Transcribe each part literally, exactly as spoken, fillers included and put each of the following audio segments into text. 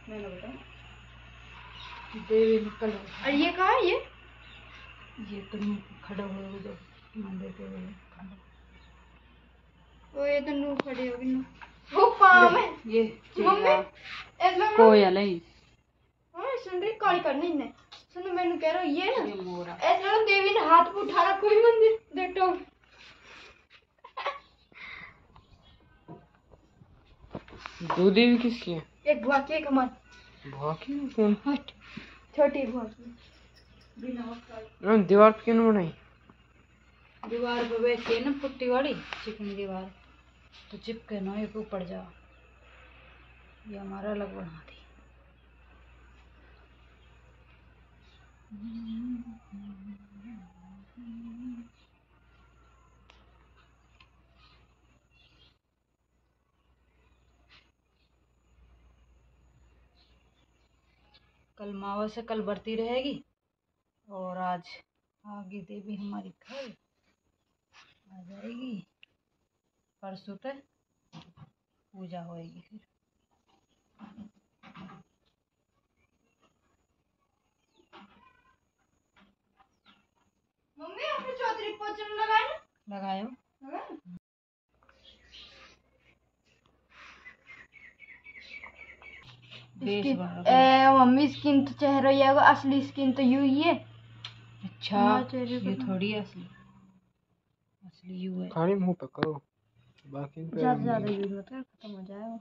मैंने बताया देवी निकल। और ये कहाँ है? ये ये तुम खड़ा हुए हो जो मंदिर के खड़ा। ओ ये तो नू खड़ी होगी ना। वो पाम है ये मम्मी कोयल है। हां सुन रही कॉल करनी ने सुनो मैंने कह रहा ये ना ये मोरा ऐसा ना देवी ने हाथ पे उठा रखा कोई मंदिर देखो। दो देवी किसकी है? एक बुआ की एक हमारी। बुआ की कौन? हट छोटी बुआ की बिना ना दीवार पे क्यों बनाई? दीवार पे बैठी है ना पुट्टी वाली चिकनी दीवार तो चिपके ना एक ऊपर जा। ये हमारा अलग बना दी। कल मावा से कल बढ़ती रहेगी और आज आगे देवी हमारी घर आ जाएगी। परसों तक पूजा होएगी। फिर मम्मी आपने चौधरी पोछन लगाया ना? लगायो लगाया। ए मम्मी स्किन तो चेहरा ही है असली स्किन तो यू ही है। अच्छा ये थोड़ी असली असली यू है। खाली मुंह पे करो बाकी पे ज्यादा ज्यादा यूज मत कर खत्म हो जाएगा।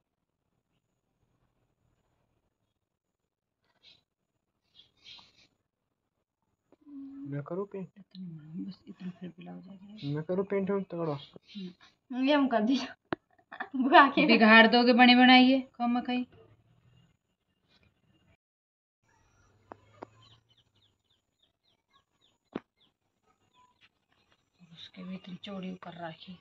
मैं करूँ पेंट? बस इतना फिर भी लग जाएगा। मैं करूँ पेंट में तगड़ा ये हम कर दिया बिगाड़ दोगे बने बनाइए कम कहीं। उसके भी इतनी चौड़ी कर रखी।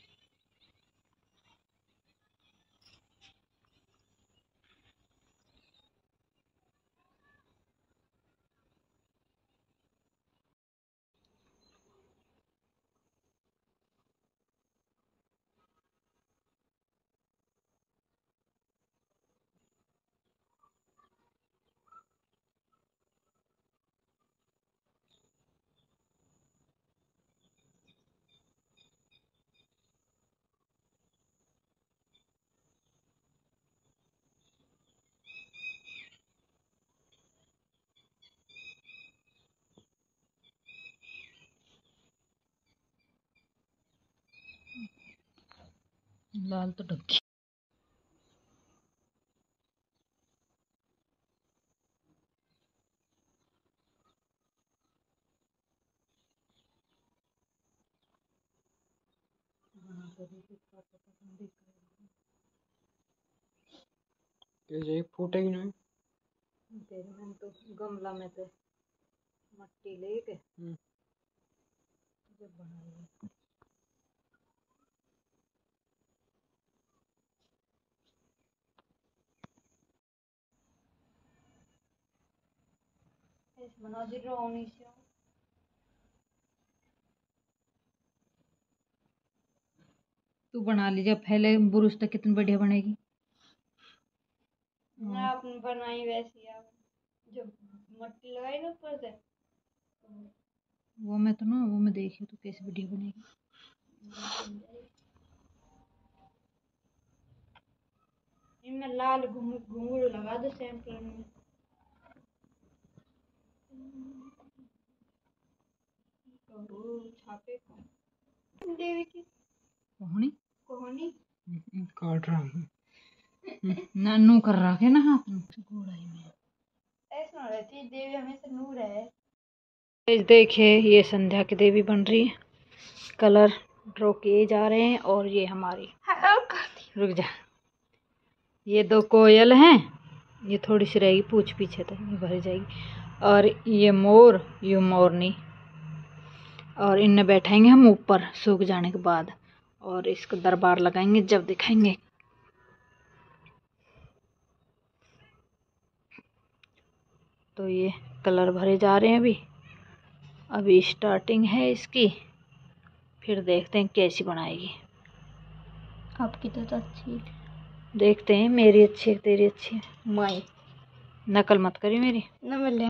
लाल तो ढक्की ये फूटेगी नहीं। तेरे में तो गमला में से मट्टी लेके जब बनाई ऐसे बना दी रोनी से। तू बना लीजिए पहले बुरुश तक कितनी बढ़िया बनेगी। मैं आपने बनाई वैसी आप जब मट्टी लगाई ना ऊपर से वो मैं तो ना वो मैं देखी तो कैसे बढ़िया बनेगी। इनमें लाल घुंघरू लगा दो सेम कलर में। छापे देवी की कहानी कहानी काट रहा हूँ नानू कर रहा है ना हाथ में घोड़ाई में ऐसा रहती देवी हमेशा नूर है। देखिए ये संध्या की देवी बन रही है। कलर ड्रॉ किए जा रहे हैं और ये हमारी रुक जा ये दो कोयल हैं। ये थोड़ी सी रहेगी पूछ पीछे तक ये भर जाएगी। और ये मोर ये मोरनी और इनने बैठाएंगे हम ऊपर सूख जाने के बाद और इसको दरबार लगाएंगे जब दिखाएंगे। तो ये कलर भरे जा रहे हैं अभी अभी स्टार्टिंग है इसकी। फिर देखते हैं कैसी बनाएगी। आपकी तो अच्छी देखते हैं मेरी अच्छी है तेरी अच्छी है। माई नकल मत करी मेरी न मिले।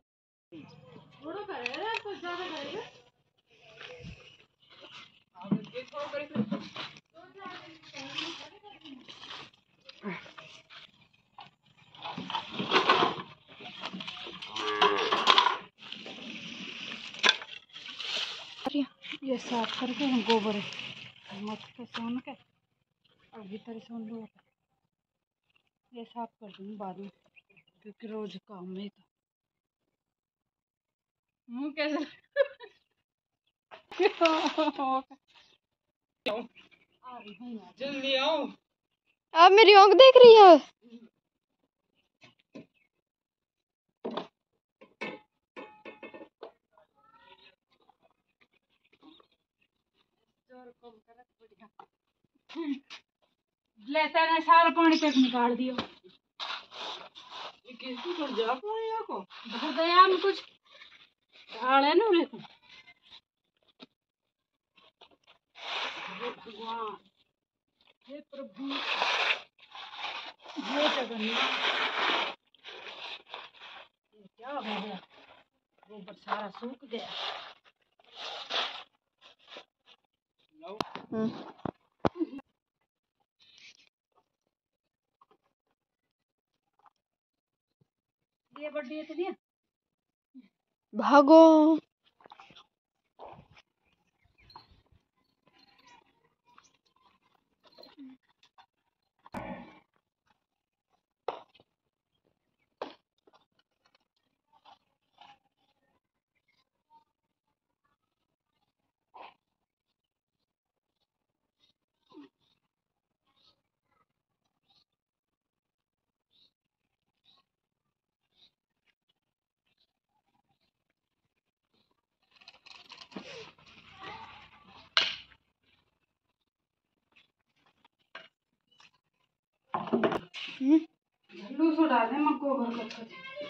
ये साफ करके हम गोबर मत के सोन के और भीतर सोन लो। ये साफ कर दूंगी बाद में क्योंकि रोज काम में तो मुँह कैसे जल्दी आओ। आप मेरी आंख देख रही है। लेता ने सारा पानी तक निकाल दियो। ये किसको कर जा पानी को भर दया में कुछ ढाल है ना लेकिन भगवान हे प्रभु हे जगन्नाथ ये क्या हो गया। गोबर सारा सूख गया। ये बड़ी इतनी भागो। झल्लू सो डाले मक्को भर कर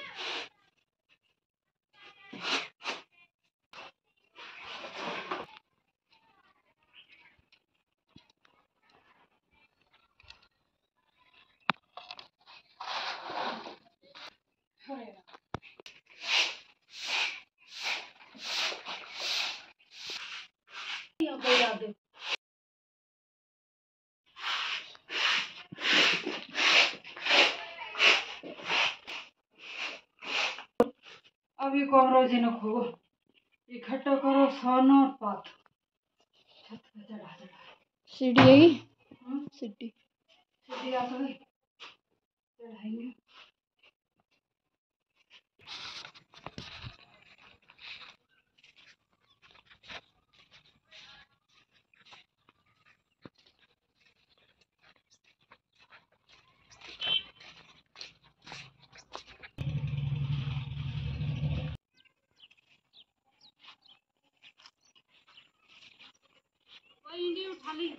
अब ये कॉकरोच न खो इकट्ठा करो सोनो और पात छत पे चढ़ा चढ़ा सीढ़ी आई सीढ़ी सीढ़ी आ गई चढ़ाएंगे। उठा ली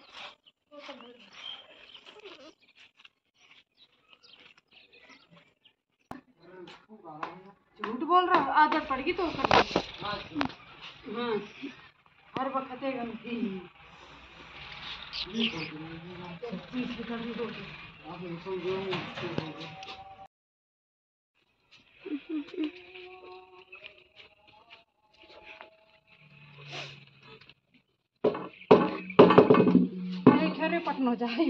झूठ बोल रहा आदत पड़ गई तो कर हाँ हर वक्त पटना जाए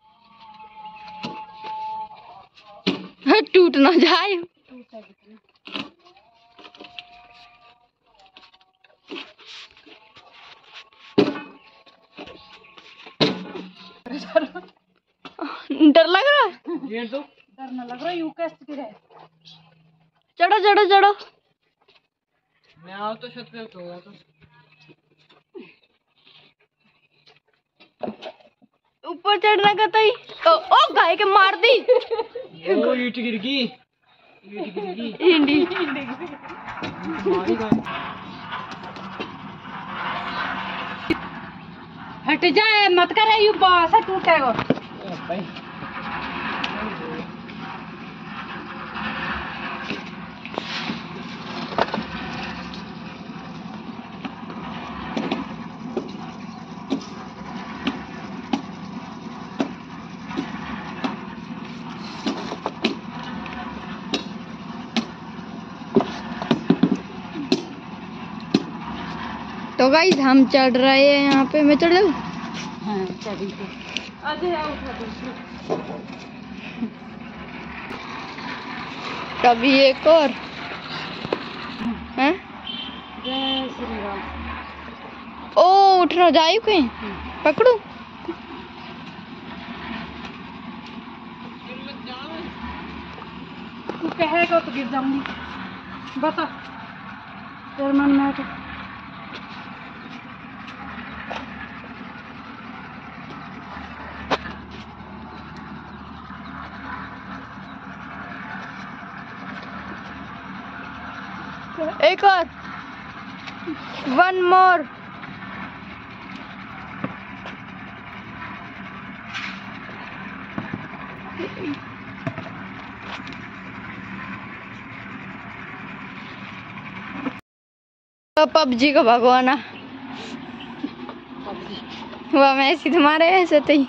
टूट ना जाए डर लग रहा है। ये तो डर ना लग रहा यू कैसे गिरे। चढ़ो चढ़ो चढ़ो मैं आओ तो छत पे तो तो ऊपर चढ़ना का तो ओ, ओ गाय के मार दी। ओ ईट गिर गई ईट गिर गई इंडी मारी गई हट जाए मत करे यू बास टूटेगा भाई तो गाइस हम चढ़ रहे हैं यहाँ पे। मैं चढ़ लूँ? हाँ चढ़ी तो अजय आओ उठा। कभी एक और हैं? जय श्री राम। ओ उठ रहा जायू कहीं पकड़ू। तू कहेगा तो गिर जाऊंगी। बता तेरे मन में तो एक और वन मोर। तो पबजी को भगवाना वह मैं ऐसी तुम्हारे ऐसे थे।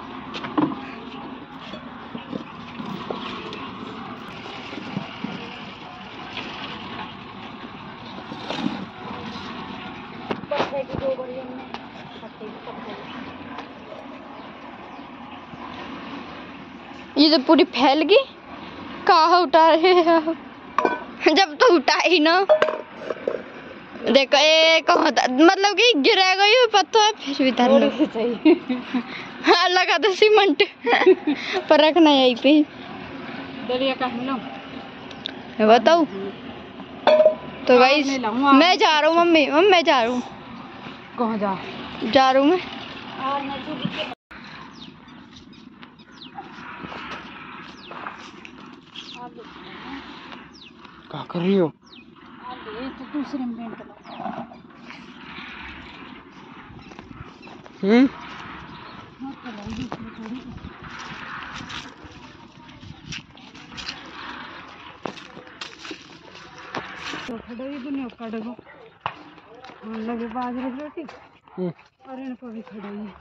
ये तो पूरी फैल गई। कहा उठा रहे हो? जब तो उठा ही ना। देखो एक मतलब कि गिरा गई पत्थर फिर भी धर लो। हाँ लगा तो सीमेंट पर रखना यहीं पे। दलिया का बताओ तो गाइस मैं जा रहा हूँ। मम्मी मम्मी मैं जा रहा हूँ। कहाँ जा जा रहा हूँ मैं। क्या कर रही हो? तो दूसरे में हम्म तो खड़े ही दुनिया कड़े को हम लगे बाजरे की रोटी और इनको भी खड़े ही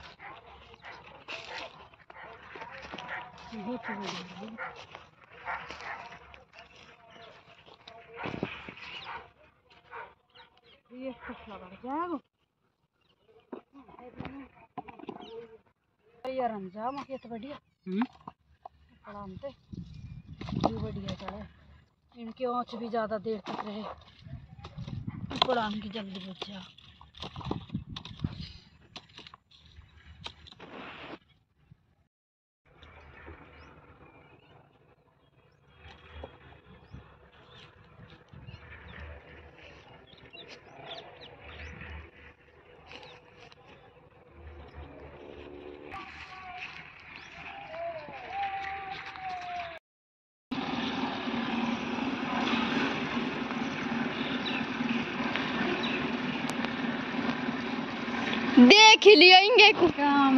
बहुत बढ़िया। ये कुछ लगा जाएगा यार अंजाम के तो बढ़िया हम्म पढ़ाते ये बढ़िया चले। इनकी आँच भी ज़्यादा देर तक रहे। पढ़ान की जल्दी बच जा। देख ही लिएंगे काम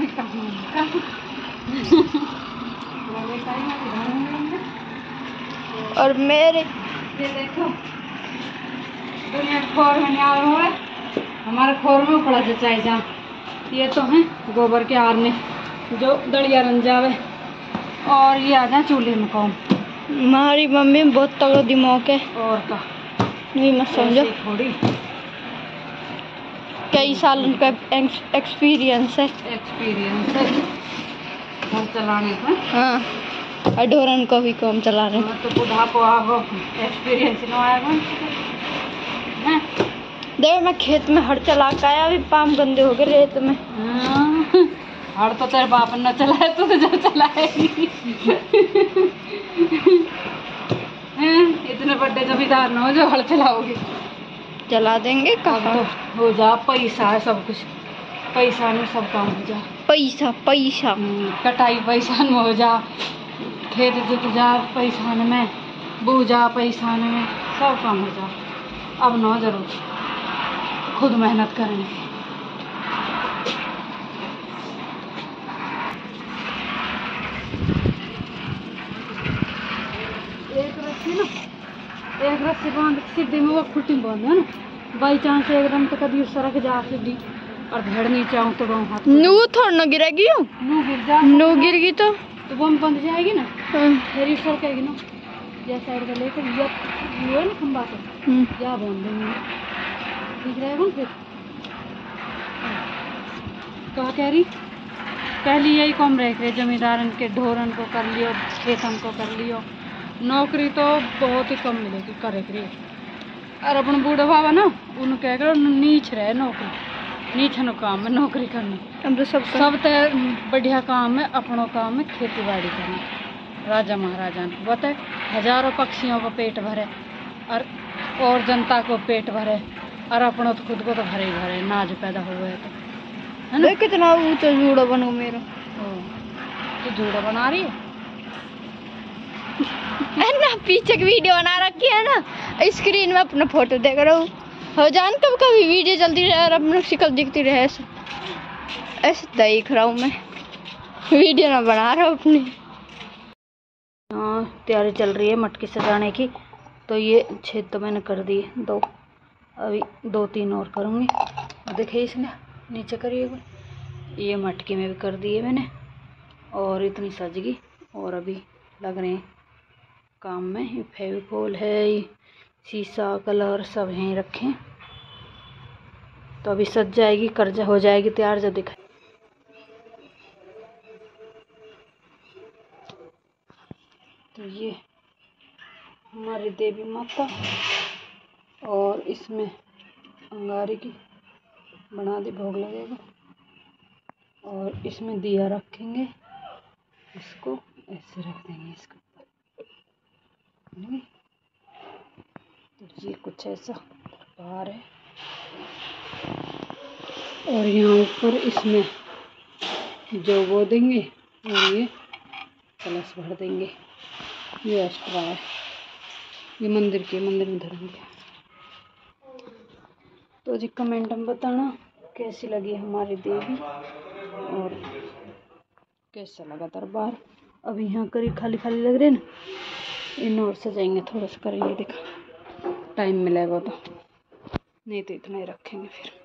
और मेरे ये देखो दुनिया खोर में आ रहा है। हमारे खोर में पड़ा जचाई जा। ये तो है गोबर के आरने जो दड़िया रंजावे और ये आ जाए चूल्हे में कौन। हमारी मम्मी में बहुत तगड़ा दिमाग है। और का नहीं मत समझो थोड़ी कई साल उनका एक्सपीरियंस है। एक्सपीरियंस है हम चलाने का। हाँ अडोरन को भी कम चला रहे तो बुढ़ापो आगो एक्सपीरियंस न आएगा। देखो मैं खेत में हड़ चला के आया। अभी पाम गंदे हो गए रेत में। हड़ तो तेरे बाप ने चलाए तू तो जब चलाएगी। इतने बड़े जमींदार न हो जो हड़ चलाओगे। चला देंगे कहाँ तो हो जा पैसा है सब कुछ। पैसा में सब काम हो जा। पैसा पैसा कटाई पैसा में हो जा। खेत जुत जा पैसा में बूझा पैसा में सब काम हो जा। अब न जरूर खुद मेहनत करने। एक रस्सी ना एक रस्सी बांध सीढ़ी में वो खुटी बांध है ना। बाई चांस एकदम तो कभी उस सड़क जा सीढ़ी और भेड़ नीचे आऊँ तो हाथ नू थोड़ा न गिरेगी। नू गिर जा नू गिर गई तो तो वो बंद जाएगी ना। फिर इस सड़केगी ना या साइड का लेकर या ये ना खंबा से या बांध देंगे ठीक रहेगा फिर। कहा कह रही पहले यही कम रह रहे जमींदारन के ढोरन को कर लियो, खेतन को कर लियो, नौकरी तो बहुत ही कम मिलेगी करे करी। और अपन बूढ़ा बाबा ना उन कह कर नीच रहे नौकरी, नीच नो काम है नौकरी करना। अब तो सब सब तो बढ़िया काम है, अपनों काम है खेती बाड़ी करना। राजा महाराजा ने बताए हजारों पक्षियों को पेट भरे और और जनता को पेट भरे और अपनों तो खुद को तो भरे ही भरे नाज पैदा हुए तो है ना। कितना ऊंचा जूड़ा बनो मेरा। तो जूड़ा बना रही है ना, पीछे की वीडियो बना रखी है ना, स्क्रीन में अपना फोटो देख रहा हूँ। हो जान कब कभी वीडियो चलती रहे और अपनी शक्ल दिखती रहे, ऐसे ऐसे देख रहा हूँ मैं, वीडियो ना बना रहा हूँ अपनी। हाँ तैयारी चल रही है मटकी सजाने की। तो ये छेद तो मैंने कर दिए दो, अभी दो तीन और करूँगी। देखिए इसने नीचे करिएगा, ये मटकी में भी कर दिए मैंने और इतनी सज गई। और अभी लग रहे हैं काम में। ये फेविकोल है, ये शीशा कलर सब यहीं रखें तो अभी सज जाएगी, कर्जा हो जाएगी तैयार जब दिखाई। तो ये हमारी देवी माता और इसमें अंगारे की बना दी, भोग लगेगा और इसमें दिया रखेंगे, इसको ऐसे रख देंगे इसके ऊपर। तो ये कुछ ऐसा बाहर है और यहाँ ऊपर इसमें जो वो देंगे और ये कलश भर देंगे। ये एक्स्ट्रा है, ये मंदिर के मंदिर में धरेंगे। तो जी कमेंट में बताना कैसी लगी हमारी देवी और कैसा लगा दरबार। अभी यहाँ करीब खाली खाली लग रहे ना, इन और सजाएंगे, थोड़ा सा करेंगे, देखा टाइम मिलेगा तो, नहीं तो इतना ही रखेंगे फिर।